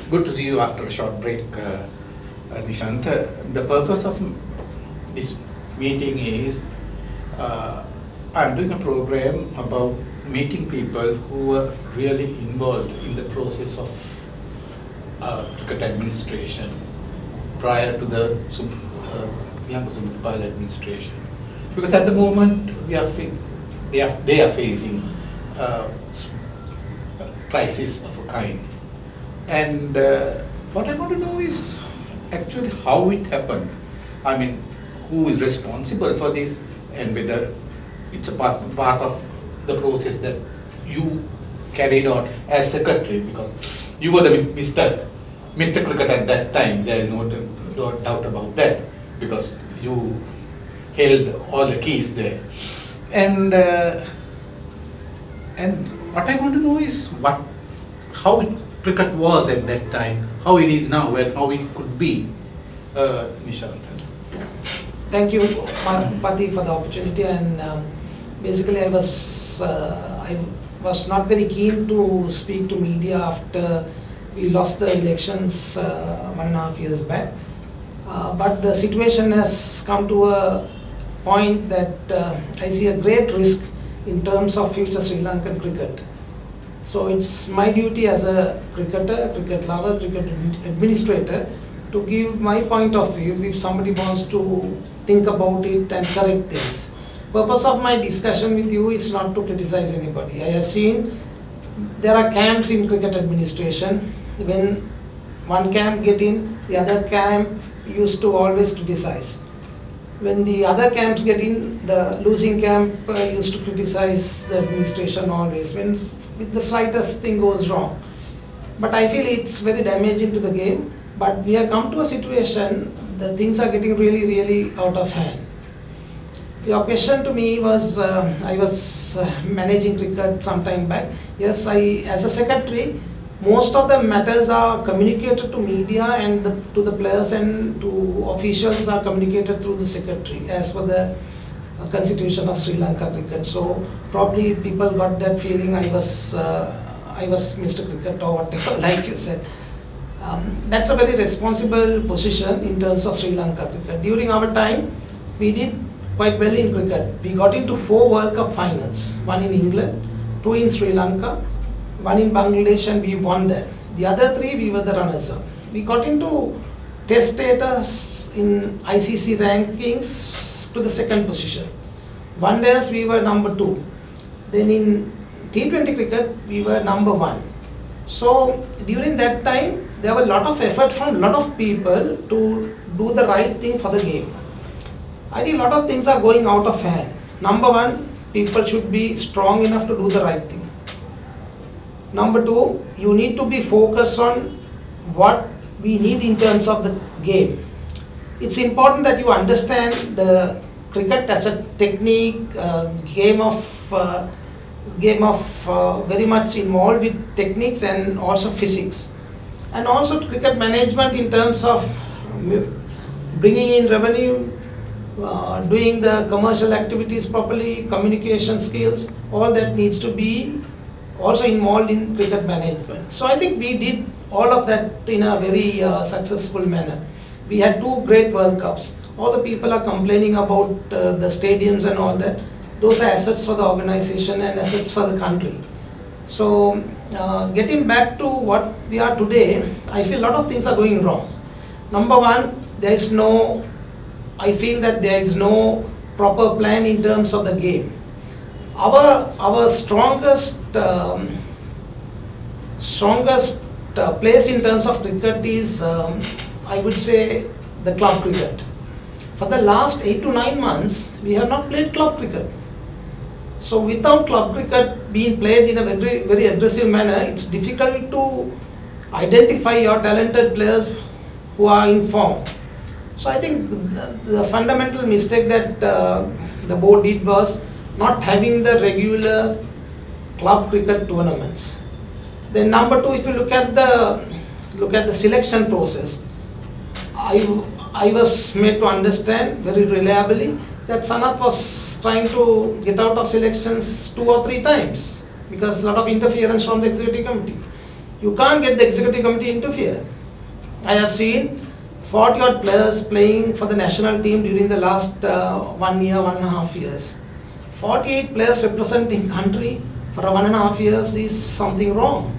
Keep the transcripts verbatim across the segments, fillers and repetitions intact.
good to see you after a short break, uh, uh, Nishantha. The purpose of this meeting is uh, I'm doing a program about meeting people who are really involved in the process of uh, cricket administration prior to the uh, municipal administration. Because at the moment we are they are they are facing uh, a crisis of a kind. And uh, what I want to know is actually how it happened. I mean, who is responsible for this, and whether it's a part, part of the process that you carried on as secretary, because you were the Mister Mister Cricket at that time. There is no, no doubt about that, because you held all the keys there. And uh, and what I want to know is what, how it, cricket was at that time, how it is now, and how it could be. Uh, Nishantha. Yeah. Thank you, Pati, for the opportunity. And um, basically, I was uh, I was not very keen to speak to media after we lost the elections uh, one and a half years back. Uh, but the situation has come to a point that uh, I see a great risk in terms of future Sri Lankan cricket. So it's my duty as a cricketer, cricket lover, cricket administrator to give my point of view if somebody wants to think about it and correct things. Purpose of my discussion with you is not to criticize anybody. I have seen there are camps in cricket administration. When one camp get in, the other camp used to always criticize. When the other camps get in, the losing camp uh, used to criticize the administration always, when with the slightest thing goes wrong. But I feel it's very damaging to the game. But we have come to a situation that things are getting really, really out of hand. Your question to me was, uh, I was uh, managing cricket some time back. Yes, I, as a secretary, most of the matters are communicated to media and the, to the players and to officials are communicated through the secretary as per the uh, constitution of Sri Lanka Cricket. So probably people got that feeling I was, uh, I was Mister Cricket or whatever, like you said. Um, that's a very responsible position in terms of Sri Lanka Cricket. During our time, we did quite well in cricket. We got into four World Cup finals, one in England, two in Sri Lanka, one in Bangladesh, and we won that. The other three, we were the runners-up. We got into test status in I C C rankings to the second position. One days we were number two. Then in T twenty cricket, we were number one. So during that time, there were a lot of effort from a lot of people to do the right thing for the game. I think a lot of things are going out of hand. Number one, people should be strong enough to do the right thing. Number two, you need to be focused on what we need in terms of the game. It's important that you understand the cricket as a technique, uh, game of uh, game of uh, very much involved with techniques and also physics, and also cricket management in terms of bringing in revenue, uh, doing the commercial activities properly, communication skills, all that needs to be also involved in cricket management. So I think we did all of that in a very uh, successful manner. We had two great World Cups. All the people are complaining about uh, the stadiums and all that. Those are assets for the organization and assets for the country. So uh, getting back to what we are today, I feel a lot of things are going wrong. Number one, there is no, I feel that there is no proper plan in terms of the game. Our, our strongest, um, strongest uh, place in terms of cricket is, um, I would say, the club cricket. For the last eight to nine months, we have not played club cricket. So without club cricket being played in a very, very aggressive manner, it's difficult to identify your talented players who are in form. So I think the, the fundamental mistake that uh, the board did was not having the regular club cricket tournaments. Then number two, if you look at the look at the selection process, I, I was made to understand very reliably that Sanath was trying to get out of selections two or three times because a lot of interference from the executive committee. you can't get the executive committee to interfere. I have seen forty odd players playing for the national team during the last uh, one year, one and a half years. forty-eight players representing country for one and a half years is something wrong.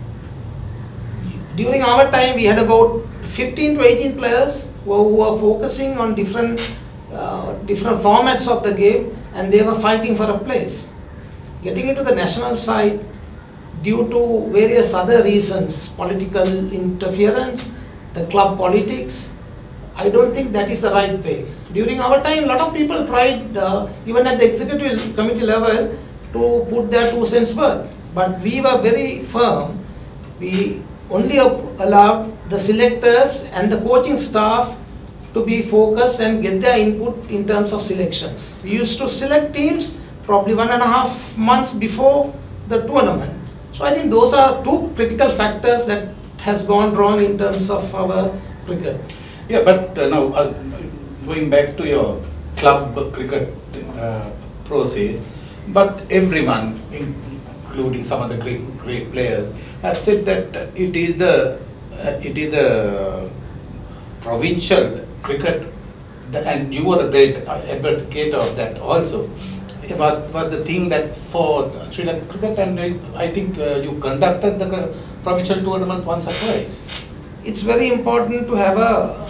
During our time, we had about fifteen to eighteen players who were focusing on different, uh, different formats of the game, and they were fighting for a place. Getting into the national side, due to various other reasons, political interference, the club politics, I don't think that is the right way. During our time, a lot of people tried, uh, even at the executive committee level, to put their two cents worth. But we were very firm. We only allowed the selectors and the coaching staff to be focused and get their input in terms of selections. We used to select teams probably one and a half months before the tournament. So I think those are two critical factors that has gone wrong in terms of our cricket. Yeah, but uh, now uh, going back to your club cricket uh, process, but everyone, including some of the great, great players, have said that uh, it is the uh, it is the provincial cricket, that, and you were a great advocate of that also. What was the thing that for Sri Lanka Cricket, and I think uh, you conducted the provincial tournament once or twice. It's very important to have a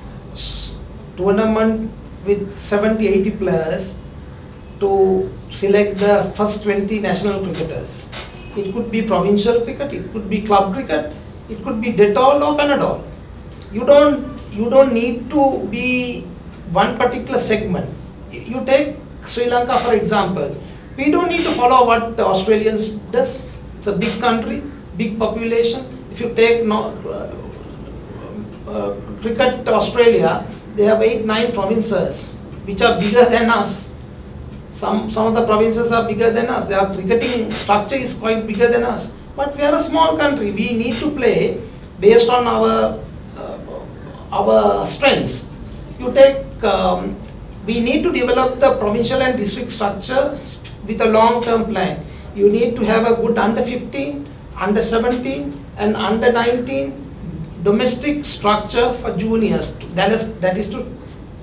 tournament with seventy, eighty players to select the first twenty national cricketers. It could be provincial cricket, it could be club cricket, it could be Dettol or Panadol. You don't, you don't need to be one particular segment. You take Sri Lanka for example. We don't need to follow what the Australians does. It's a big country, big population. If you take no, uh, uh, cricket Australia, they have eight, nine provinces which are bigger than us. Some, some of the provinces are bigger than us. Their cricketing structure is quite bigger than us. But we are a small country. We need to play based on our, uh, our strengths. You take, um, we need to develop the provincial and district structure with a long-term plan. You need to have a good under fifteen, under seventeen and under nineteen domestic structure for juniors. That is, that is to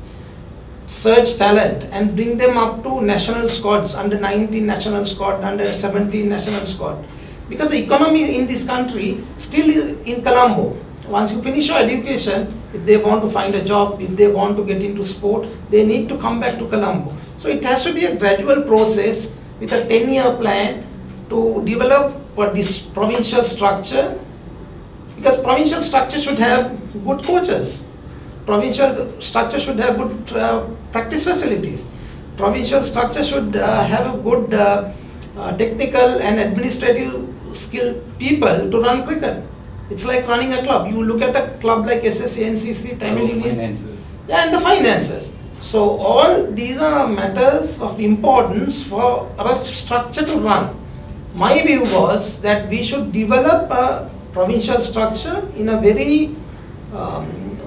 search talent and bring them up to national squads, under nineteen national squad, under seventeen national squad. Because the economy in this country still is in Colombo. Once you finish your education, if they want to find a job, if they want to get into sport, they need to come back to Colombo. So it has to be a gradual process with a ten year plan to develop this provincial structure, because provincial structure should have good coaches. Provincial structure should have good uh, practice facilities. Provincial structure should uh, have a good uh, uh, technical and administrative skilled people to run cricket. It's like running a club. You look at a club like S S A, N C C, Tamil Oh, Indian. finances. Yeah, and the finances. So all these are matters of importance for a structure to run. My view was that we should develop a provincial structure in a very, um,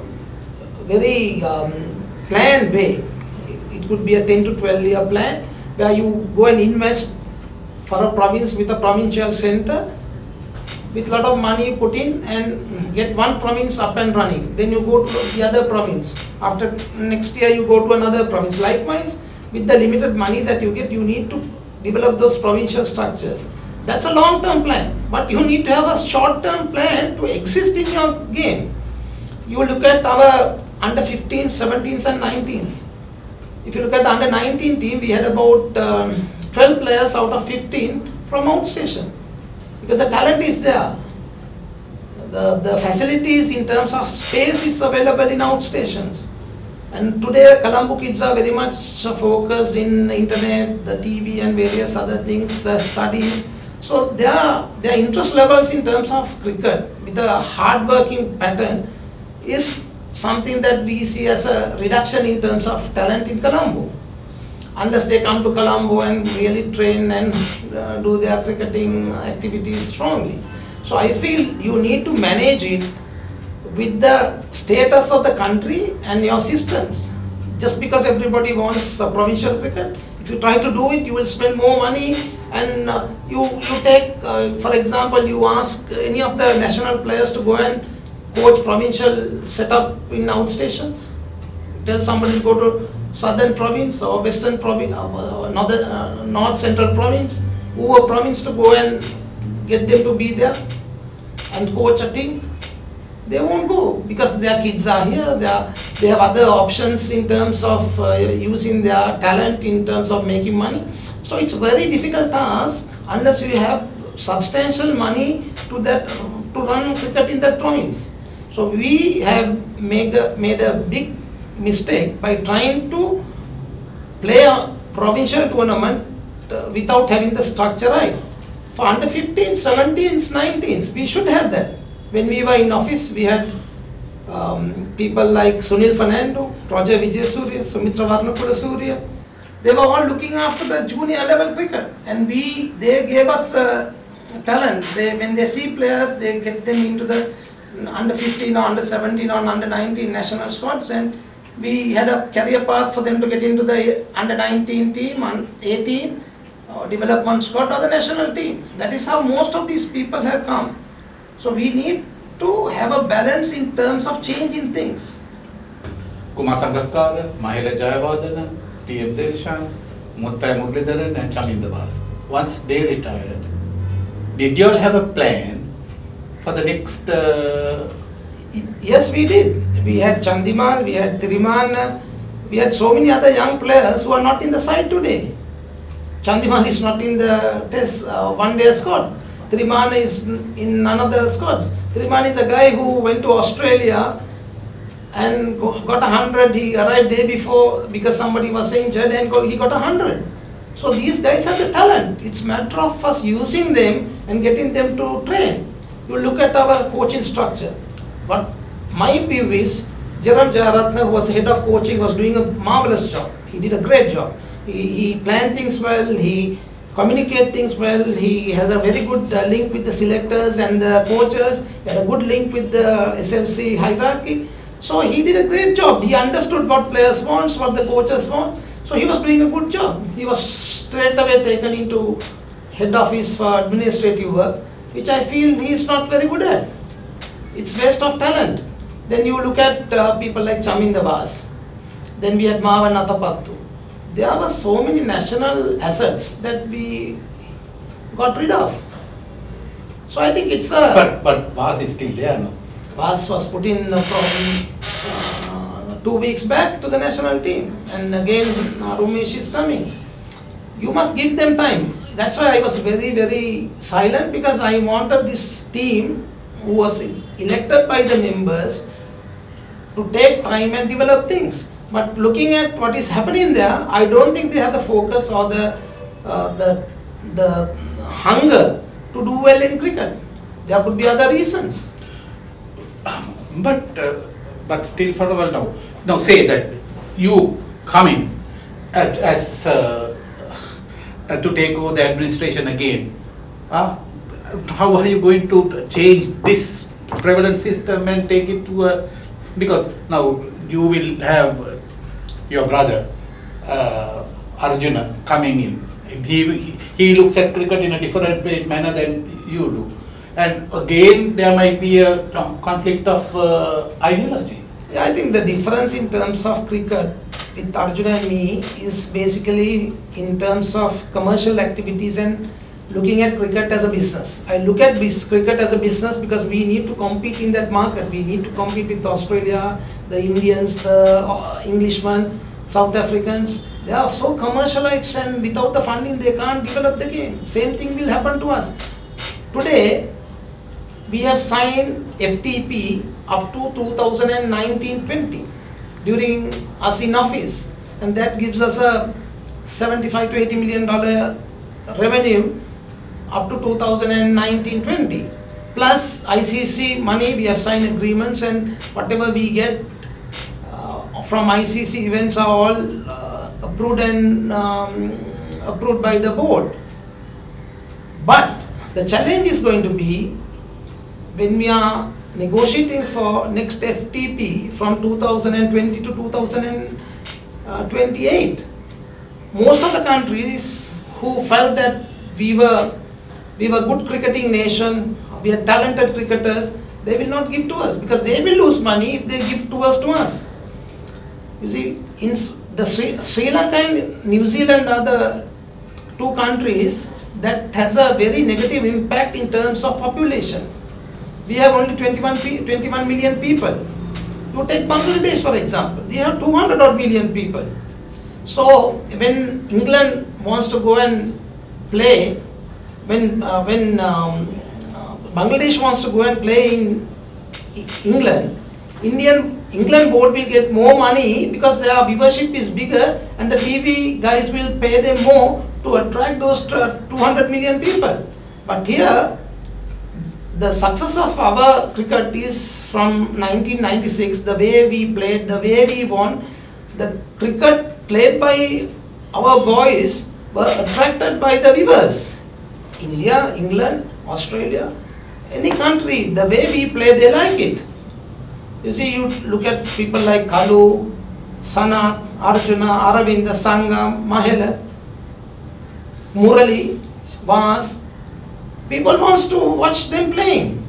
very um, planned way. It could be a ten to twelve year plan where you go and invest for a province with a provincial center, with a lot of money put in and get one province up and running. Then you go to the other province. After next year you go to another province. Likewise, with the limited money that you get, you need to develop those provincial structures. That's a long-term plan. But you need to have a short-term plan to exist in your game. You look at our under fifteens, seventeens and nineteens. If you look at the under nineteen team, we had about um, twelve players out of fifteen from outstation. Because the talent is there. The, the facilities in terms of space is available in outstations. And today Colombo kids are very much focused in internet, the T V and various other things, the studies. So their, their interest levels in terms of cricket with a hard working pattern is something that we see as a reduction in terms of talent in Colombo. Unless they come to Colombo and really train and uh, do their cricketing activities strongly. So I feel you need to manage it with the status of the country and your systems. Just because everybody wants a provincial cricket, if you try to do it, you will spend more money And uh, you, you take, uh, for example, you ask any of the national players to go and coach provincial setup in outstations. Tell somebody to go to southern province or western province, uh, northern, uh, north central province, who province to go and get them to be there and coach a team. They won't go because their kids are here, they, are, they have other options in terms of uh, using their talent in terms of making money. So it's a very difficult task unless you have substantial money to that to run cricket in that province. So we have made a, made a big mistake by trying to play a provincial tournament uh, without having the structure right. For under fifteens, seventeens, nineteens, we should have that. When we were in office, we had um, people like Sunil Fernando, Roger Vijayasuriya, Sumitra Varnakuda. They were all looking after the junior level cricket, and we they gave us uh, talent. They, when they see players, they get them into the under fifteen or under seventeen or under nineteen national squads, and we had a career path for them to get into the under nineteen team, under eighteen, or development squad or the national team. That is how most of these people have come. So we need to have a balance in terms of changing things. Kumar Sangakkara, Mahela Jayawardena, T M Dilshan, Muttai Muralidharan and Chaminda Bas. Once they retired, did you all have a plan for the next? Uh... Yes, we did. We had Chandimal, we had Tiriman, we had so many other young players who are not in the side today. Chandimal is not in the test uh, one day squad. Tiriman is in none of the squads. Tiriman is a guy who went to Australia and got a hundred. He arrived day before because somebody was injured and he got a hundred. So these guys have the talent. It's a matter of us using them and getting them to train. You look at our coaching structure. But my view is Jaram Jayaratna, who was head of coaching, was doing a marvelous job. He did a great job. He, he planned things well. He communicate things well. He has a very good uh, link with the selectors and the coaches. He had a good link with the S L C hierarchy. So he did a great job. He understood what players want, what the coaches want. So he was doing a good job. He was straight away taken into head office for administrative work, which I feel he is not very good at. It's waste of talent. Then you look at uh, people like Chaminda Bas. Then we had Mahavan Athapattu. There were so many national assets that we got rid of. So I think it's a... But, but Vas is still there, no? Vas was put in uh, from uh, two weeks back to the national team. And again, uh, Rumesh is coming. You must give them time. That's why I was very, very silent, because I wanted this team who was elected by the members to take time and develop things. But looking at what is happening there, I don't think they have the focus or the uh, the the hunger to do well in cricket. There could be other reasons. But uh, but still for a while now. Now say that you come in as, as uh, uh, to take over the administration again. Uh, how are you going to change this prevalent system and take it to a, because now you will have your brother uh, Arjuna coming in. He, he he looks at cricket in a different way, manner than you do, and again there might be a conflict of uh, ideology. Yeah, I think the difference in terms of cricket with Arjuna and me is basically in terms of commercial activities and looking at cricket as a business. I look at bis cricket as a business because we need to compete in that market. We need to compete with Australia, the Indians, the uh, Englishmen, South Africans. They are so commercialized, and without the funding they can't develop the game. Same thing will happen to us. Today, we have signed F T P up to two thousand nineteen twenty during us in office, and that gives us a seventy-five to eighty million dollar revenue up to two thousand nineteen twenty. Plus I C C money, we have signed agreements, and whatever we get uh, from I C C events are all uh, approved and um, approved by the board. But the challenge is going to be when we are negotiating for next F T P from two thousand twenty to two thousand twenty-eight. Most of the countries who felt that we were, we were good cricketing nation, we are talented cricketers, they will not give to us because they will lose money if they give to us to us. You see, in the Sri, Sri Lanka and New Zealand are the two countries that has a very negative impact in terms of population. We have only twenty-one, twenty-one million people. You take Bangladesh for example, they have two hundred odd million people. So when England wants to go and play, when, uh, when um, uh, Bangladesh wants to go and play in England, Indian England board will get more money because their viewership is bigger and the T V guys will pay them more to attract those two hundred million people. But here, the success of our cricket is from nineteen ninety-six, the way we played, the way we won. The cricket played by our boys were attracted by the viewers. India, England, Australia, any country, the way we play, they like it. You see, you look at people like Kalu, Sanat, Arjuna, Aravind, Sangam, Mahela, Murali, Vas. People wants to watch them playing.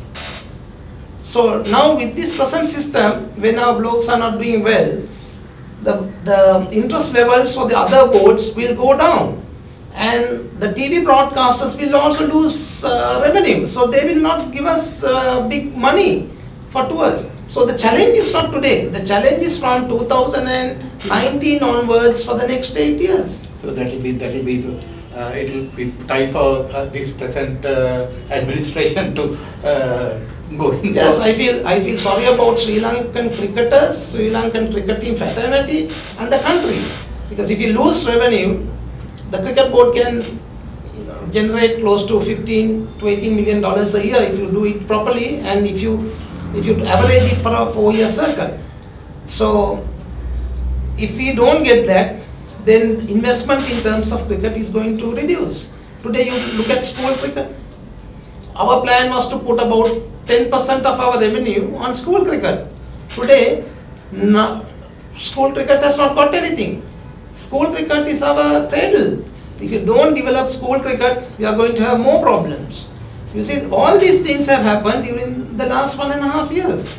So now with this present system, when our blokes are not doing well, the, the interest levels for the other boards will go down. And the T V broadcasters will also lose uh, revenue. So they will not give us uh, big money for tours. So the challenge is not today. The challenge is from two thousand nineteen onwards for the next eight years. So that will be, that will be the, uh, it will be time for uh, this present uh, administration to uh, go in. Yes, I feel, I feel sorry about Sri Lankan cricketers, Sri Lankan cricketing fraternity and the country. Because if you lose revenue, the cricket board can generate close to fifteen to eighteen million dollars a year if you do it properly and if you if you average it for a four-year circle. So if we don't get that, then investment in terms of cricket is going to reduce. Today you look at school cricket. Our plan was to put about ten percent of our revenue on school cricket. Today, no, school cricket has not got anything. School cricket is our cradle. If you don't develop school cricket, we are going to have more problems. You see, all these things have happened during the last one and a half years.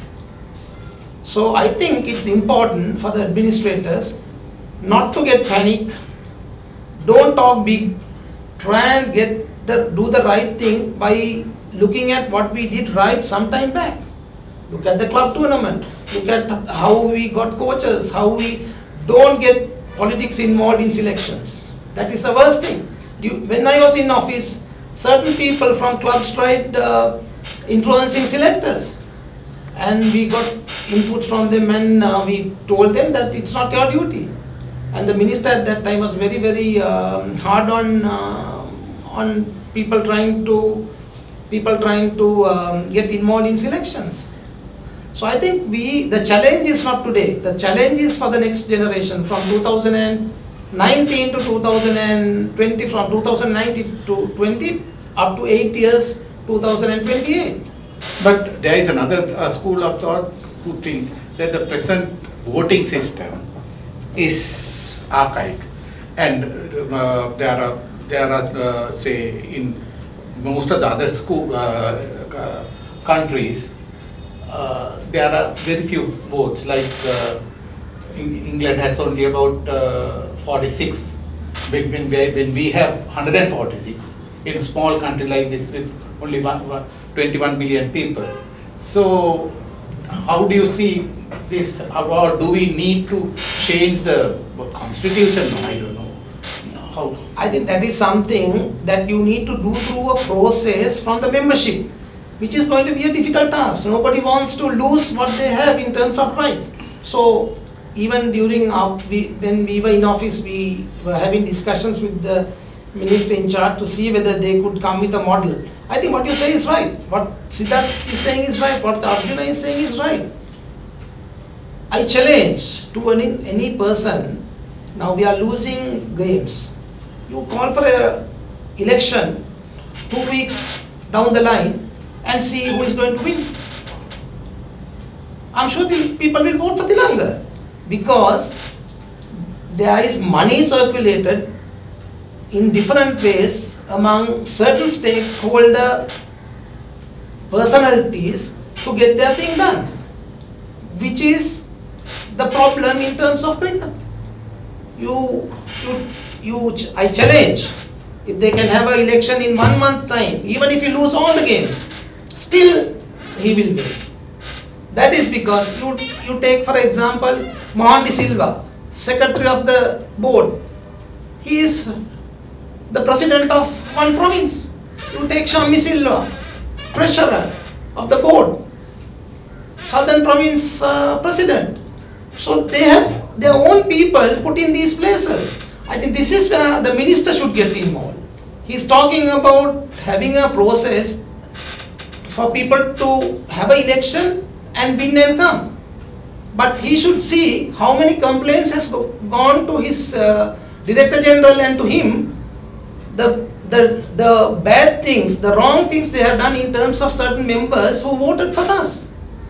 So I think it's important for the administrators not to get panic. Don't talk big. Try and get the, do the right thing by looking at what we did right some time back. Look at the club tournament. Look at how we got coaches, how we don't get politics involved in selections. That is the worst thing. You, when I was in office, certain people from clubs tried uh, influencing selectors. And we got input from them and uh, we told them that it's not your duty. And the minister at that time was very, very um, hard on, uh, on people trying to, people trying to um, get involved in selections. So I think we, the challenge is not today, the challenge is for the next generation from two thousand nineteen to two thousand twenty, from two thousand nineteen to twenty up to eight years, two thousand twenty-eight. But there is another uh, school of thought who think that the present voting system is archaic, and uh, there are, there are uh, say in most of the other school uh, uh, countries, uh, there are very few votes. Like uh, England has only about uh, forty-six, when, when, we, when we have one hundred forty-six in a small country like this with only one, one, twenty-one million people. So how do you see this, or do we need to change the constitution? I don't know. How? I think that is something that you need to do through a process from the membership, which is going to be a difficult task. Nobody wants to lose what they have in terms of rights. So even during our, we, when we were in office, we were having discussions with the minister in charge to see whether they could come with a model. I think what you say is right. What Siddharth is saying is right. What Arjuna is saying is right. I challenge to any, any person, now we are losing games. You call for an election two weeks down the line and see who is going to win. I'm sure the people will vote for Tilanga because there is money circulated in different ways among certain stakeholder personalities to get their thing done, which is the problem in terms of cricket. You, you, you, I challenge, if they can have an election in one month time, even if you lose all the games, still he will win. That is because you, you take for example Mohan De Silva, secretary of the board. He is the president of one province. You take Shammi Silva, treasurer of the board, southern province uh, president. So they have their own people put in these places. I think this is where the minister should get involved. He is talking about having a process for people to have an election and win and come. But he should see how many complaints has go gone to his uh, Director General and to him, the, the, the bad things, the wrong things they have done in terms of certain members who voted for us.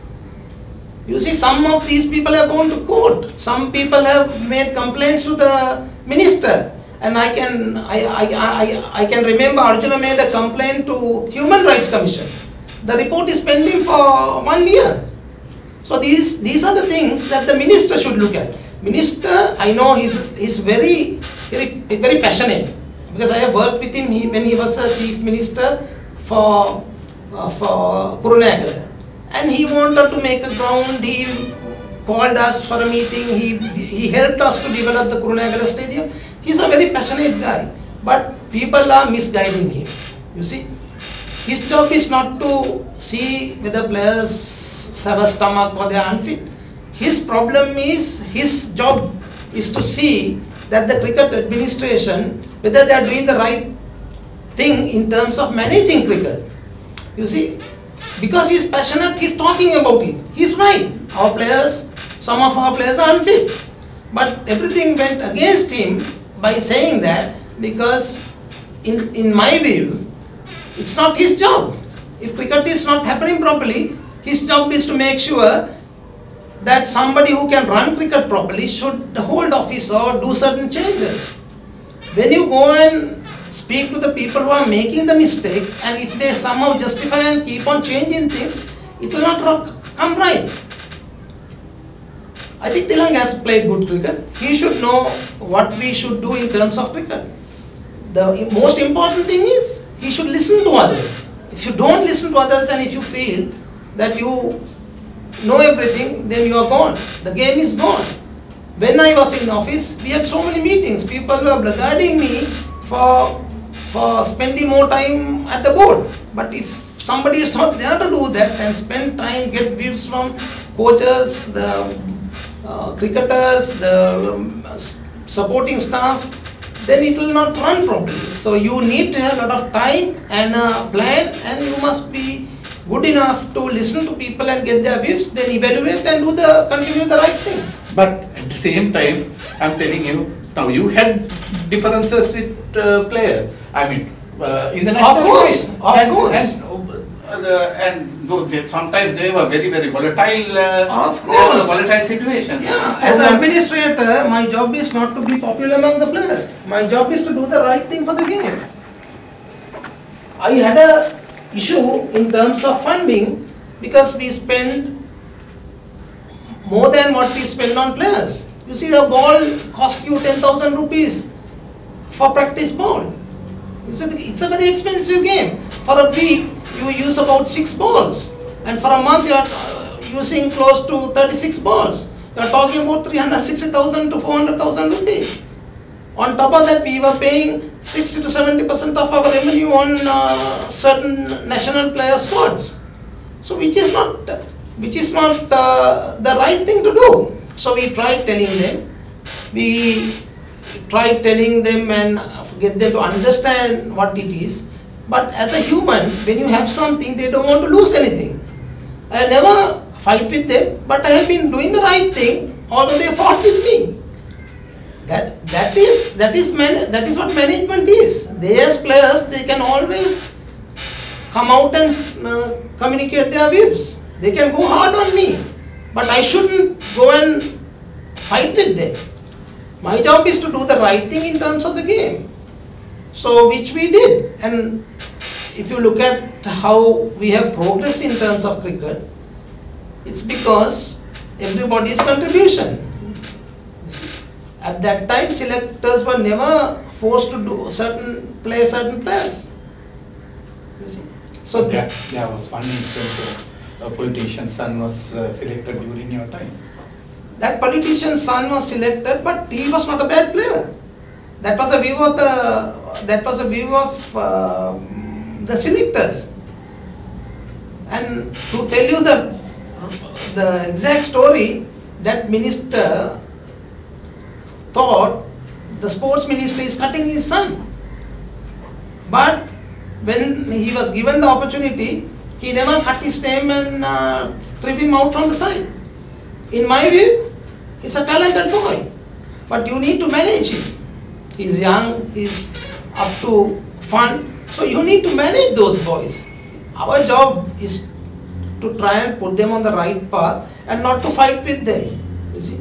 You see, some of these people have gone to court. Some people have made complaints to the minister. And I can, I, I, I, I can remember Arjuna made a complaint to Human Rights Commission. The report is pending for one year. So these, these are the things that the minister should look at. Minister, I know he's, he's very, very, very passionate. Because I have worked with him he, when he was a chief minister for, uh, for Kurunegala. And he wanted to make a ground, he called us for a meeting, he, he helped us to develop the Kurunegala stadium. He's a very passionate guy, but people are misguiding him, you see. His job is not to see whether players have a stomach or they are unfit. His problem is, his job is to see that the cricket administration, whether they are doing the right thing in terms of managing cricket. You see, because he is passionate, he is talking about it. He is right. Our players, some of our players are unfit. But everything went against him by saying that, because in, in my view, it's not his job. If cricket is not happening properly, his job is to make sure that somebody who can run cricket properly should hold office or do certain changes. When you go and speak to the people who are making the mistake, and if they somehow justify and keep on changing things, it will not come right. I think Tilang has played good cricket. He should know what we should do in terms of cricket. The most important thing is, he should listen to others. If you don't listen to others and if you feel that you know everything, then you are gone. The game is gone. When I was in office, we had so many meetings. People were blackguarding me for, for spending more time at the board. But if somebody is not there to do that and spend time, get views from coaches, the uh, cricketers, the um, supporting staff, then it will not run properly. So you need to have a lot of time and a plan, and you must be good enough to listen to people and get their views, then evaluate and do the continue the right thing. But at the same time, I'm telling you, now you had differences with uh, players. I mean, uh, in the national Of course, side. of and, course. And, uh, the, and no, they, sometimes they were very, very volatile. Uh, Of they were course. volatile situations. Yeah, So as an that- administrator, my job is not to be popular among the players. My job is to do the right thing for the game. I had a issue in terms of funding because we spend more than what we spend on players. You see, the ball cost you ten thousand rupees for practice ball. You see, it's a very expensive game. For a week, you use about six balls, and for a month, you are uh, using close to thirty-six balls. You are talking about three hundred sixty thousand to four hundred thousand rupees. On top of that, we were paying sixty to seventy percent of our revenue on uh, certain national player squads. So which is not, which is not uh, the right thing to do. So we tried telling them, we tried telling them and get them to understand what it is. But as a human, when you have something, they don't want to lose anything. I never fight with them, but I have been doing the right thing, although they fought with me. That, that is, that is, man, that is what management is. They as players, they can always come out and uh, communicate their views. They can go hard on me, but I shouldn't go and fight with them. My job is to do the right thing in terms of the game. So which we did, and if you look at how we have progressed in terms of cricket, it's because everybody's contribution. At that time, selectors were never forced to do certain play certain players. You see? So there, there was one instance where a politician's son was uh, selected during your time. That politician's son was selected, but he was not a bad player. That was a view of the that was a view of uh, the selectors. And to tell you the the exact story, that minister thought the sports minister is cutting his son. But when he was given the opportunity, he never cut his name and uh, threw him out from the side. In my view, he's a talented boy, but you need to manage him. He's young, he's up to fun, so you need to manage those boys. Our job is to try and put them on the right path and not to fight with them. You see?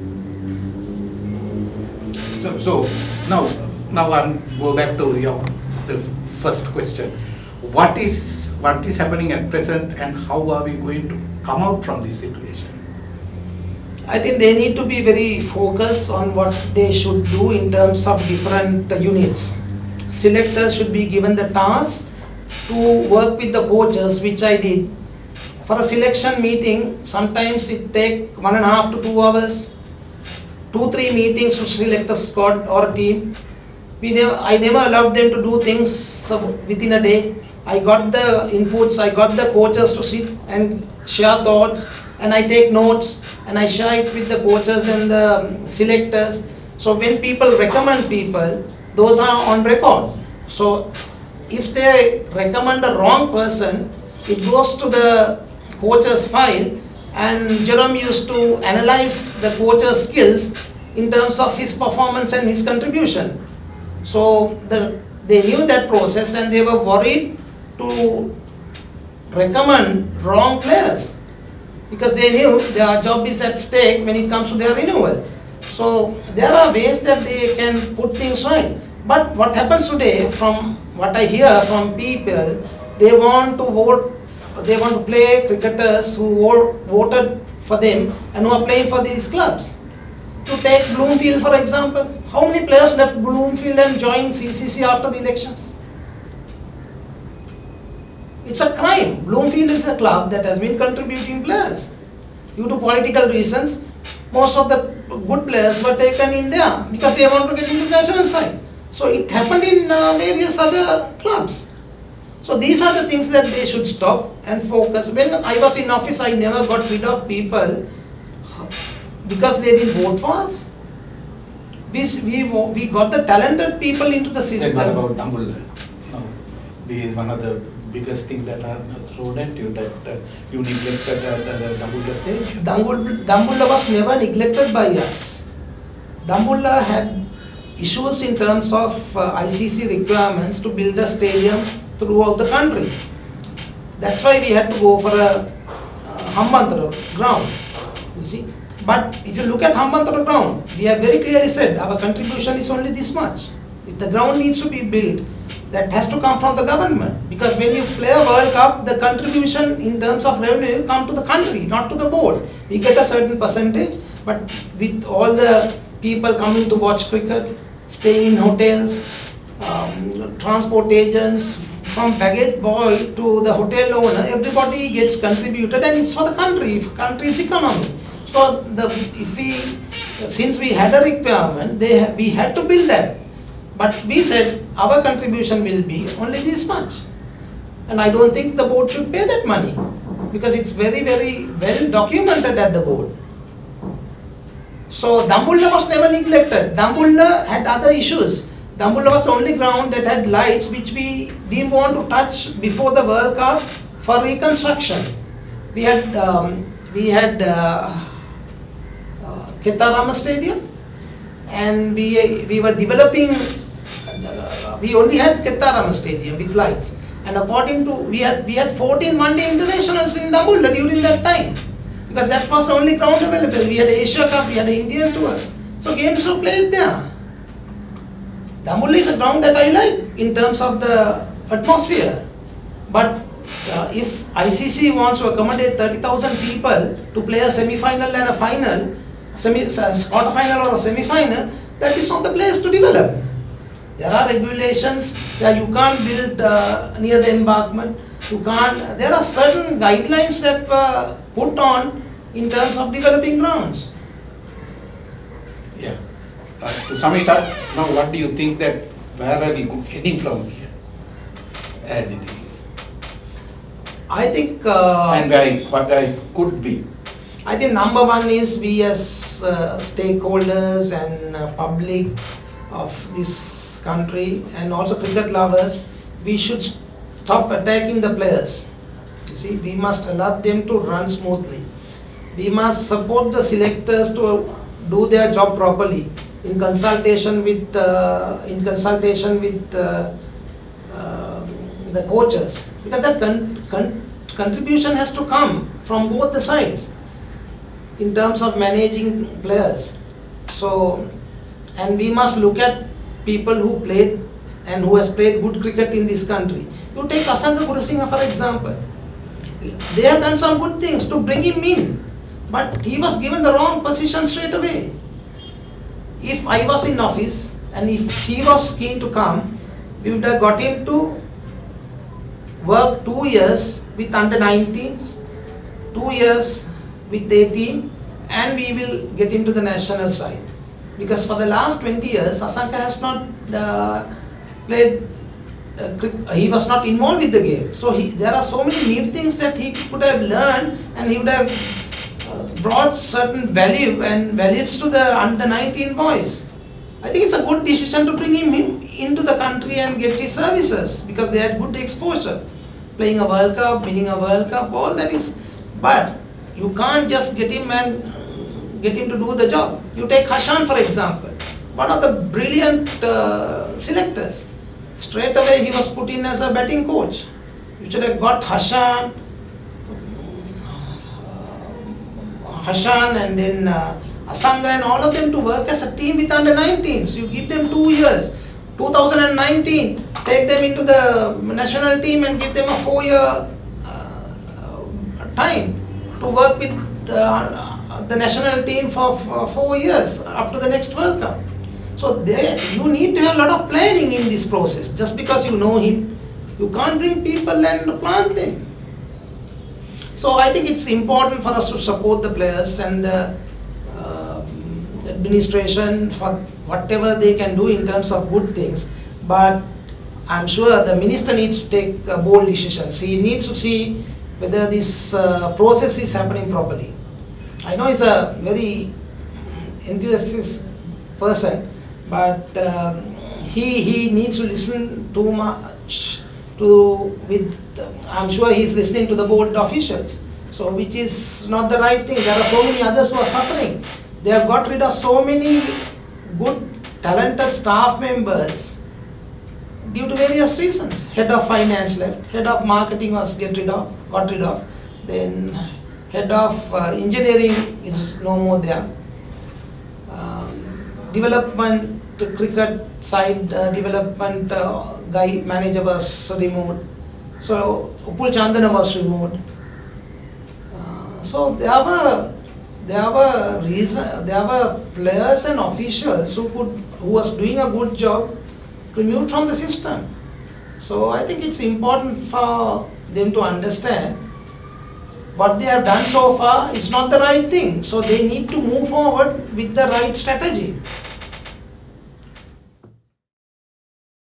So, so now, now I'm go back to your the first question. What is what is happening at present, and how are we going to come out from this situation? I think they need to be very focused on what they should do in terms of different uh, units. Selectors should be given the task to work with the coaches, which I did. For a selection meeting, sometimes it takes one and a half to two hours, two, three meetings to select a squad or a team. We never, I never allowed them to do things within a day. I got the inputs, I got the coaches to sit and share thoughts, and I take notes and I share it with the coaches and the selectors. So when people recommend people, those are on record. So if they recommend a wrong person, it goes to the coach's file, and Jerome used to analyze the coach's skills in terms of his performance and his contribution. So the, they knew that process, and they were worried to recommend wrong players, because they knew their job is at stake when it comes to their renewal. So there are ways that they can put things right. But what happens today, from what I hear from people, they want to vote, they want to play cricketers who vote, voted for them and who are playing for these clubs. To take Bloomfield for example, how many players left Bloomfield and joined C C C after the elections? It's a crime. Bloomfield is a club that has been contributing players. Due to political reasons, most of the good players were taken in there because they want to get into the national side. So it happened in uh, various other clubs. So these are the things that they should stop and focus. When I was in office, I never got rid of people because they didn't vote for us. We, we, we got the talented people into the system. And what about Dambulda? No, this is one of the biggest things that are thrown at you, that uh, you neglected uh, the, the Dambulda stage. Dambulda was never neglected by us. Dambulda had issues in terms of uh, I C C requirements to build a stadium throughout the country. That's why we had to go for a uh, Hambantara ground, you see. But if you look at Hambantara ground, we have very clearly said our contribution is only this much. If the ground needs to be built, that has to come from the government, because when you play a World Cup, the contribution in terms of revenue come to the country, not to the board. We get a certain percentage, but with all the people coming to watch cricket, staying in hotels, um, transport agents, from baggage boy to the hotel owner, everybody gets contributed, and it's for the country, for country's economy. So the, if we, since we had a requirement, they, we had to build that. But we said our contribution will be only this much. And I don't think the board should pay that money, because it's very, very well documented at the board. So Dambulda was never neglected. Dambulda had other issues. Dambulda was the only ground that had lights which we didn't want to touch before the World Cup for reconstruction. We had um, we had uh, uh, Kettarama Stadium, and we we were developing. Uh, we only had Kettarama Stadium with lights, and according to we had we had fourteen one-day internationals in Dambulda during that time, because that was the only ground available. We had Asia Cup, we had an Indian tour, so games were played there. Dambulla is a ground that I like in terms of the atmosphere. But uh, if I C C wants to accommodate thirty thousand people to play a semi-final and a final, semi, quarter-final or a semi-final, that is not the place to develop. There are regulations that you can't build uh, near the embankment. You can't. There are certain guidelines that were put on in terms of developing grounds. Yeah. Uh, to sum it up, now what do you think that where are we heading from here, as it is, I think. Uh, and where it, what where it could be? I think number one is we as uh, stakeholders and uh, public of this country and also cricket lovers, we should stop attacking the players. You see, we must allow them to run smoothly. We must support the selectors to do their job properly in consultation with uh, in consultation with uh, uh, the coaches, because that con con contribution has to come from both the sides in terms of managing players. So, and we must look at people who played and who has played good cricket in this country. You take Asanka Gurusingha for example. They have done some good things to bring him in, but he was given the wrong position straight away. If I was in office and if he was keen to come, we would have got him to work two years with under nineteens, two years with the team, and we will get him to the national side. Because for the last twenty years, Asanka has not uh, played, uh, he was not involved with the game. So he, there are so many new things that he could have learned, and he would have uh, brought certain value and values to the under nineteen boys. I think it's a good decision to bring him in, into the country and get his services, because they had good exposure. Playing a World Cup, winning a World Cup, all that is, but you can't just get him and get him to do the job. You take Hashan for example, one of the brilliant uh, selectors. Straight away he was put in as a batting coach. You should have got Hashan, uh, Hashan and then uh, Asanga and all of them to work as a team with under nineteen. So you give them two years. two thousand nineteen, take them into the national team and give them a four-year uh, time to work with the, uh, the national team for, for four years up to the next World Cup. So there, you need to have a lot of planning in this process. Just because you know him, you can't bring people and plant them. So I think it's important for us to support the players and the uh, administration for whatever they can do in terms of good things. But I'm sure the minister needs to take uh, bold decisions. He needs to see whether this uh, process is happening properly. I know he's a very enthusiastic person, but um, he he needs to listen too much to with. Uh, I'm sure he's listening to the board officials. So which is not the right thing. There are so many others who are suffering. They have got rid of so many good, talented staff members due to various reasons. Head of finance left, head of marketing was get rid of, got rid of, then head of uh, engineering is no more there. Um, development, cricket side uh, development uh, guy, manager was removed. So Upul Chandana was removed. Uh, so there were there were reason there were players and officials who could who was doing a good job removed from the system. So I think it's important for them to understand what they have done so far is not the right thing. So they need to move forward with the right strategy.